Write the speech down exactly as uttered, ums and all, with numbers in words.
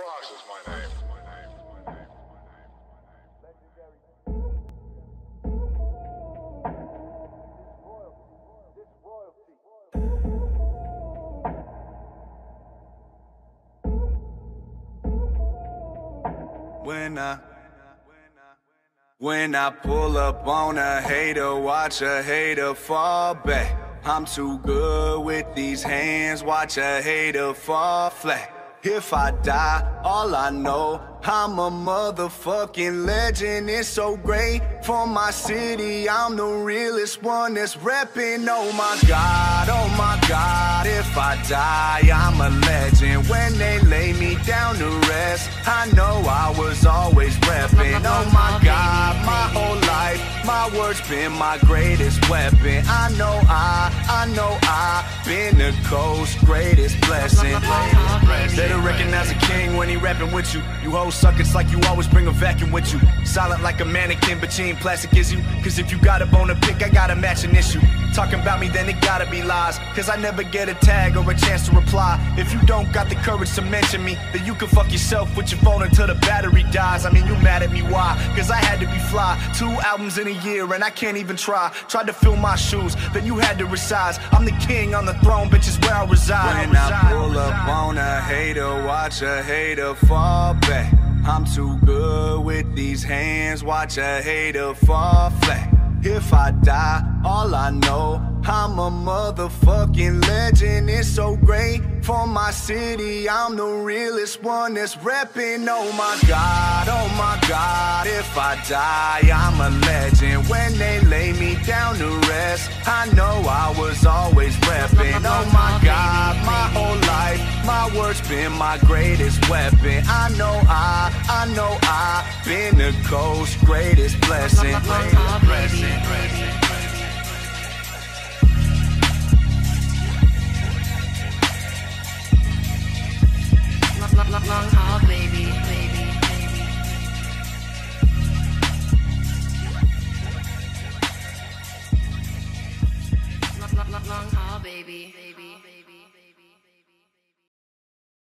Cross is my name. When I When I pull up on a hater, watch a hater fall back. I'm too good with these hands, watch a hater fall flat. If I die, all I know, I'm a motherfucking legend. It's so great for my city, I'm the realest one that's reppin'. Oh my God, oh my God, if I die, I'm a legend. When they lay me down to rest, I know I was always reppin'. Oh my God, my whole life, my words been my greatest weapon. I know I, I know I been the coast's greatest blessing. Better recognize a king when he rapping with you. You hoes suck, it's like you always bring a vacuum with you. Silent like a mannequin, but you ain't plastic, is you? Cause if you got a bone to pick, I got a matching issue. Talking about me, then it gotta be lies. Cause I never get a tag or a chance to reply. If you don't got the courage to mention me, then you can fuck yourself with your phone until the battery dies. I mean, you mad at me, why? Cause I had to be fly. Two albums in a year and I can't even try. Tried to fill my shoes, then you had to resize. I'm the king on the throne, bitch, is where I reside. When I pull up on a hater, watch a hater fall back. I'm too good with these hands, watch a hater fall flat. If I die, all I know, I'm a motherfucking legend. It's so great for my city, I'm the realest one that's reppin'. Oh my God, oh my God, if I die, I'm a legend. When they lay me down to rest, I know I was always reppin'. Oh my God, my whole life, my words been my greatest weapon. I know I, I know I been the coast's greatest blessing. Greatest blessing. Long haul, baby, baby, baby. Long haul, baby, baby.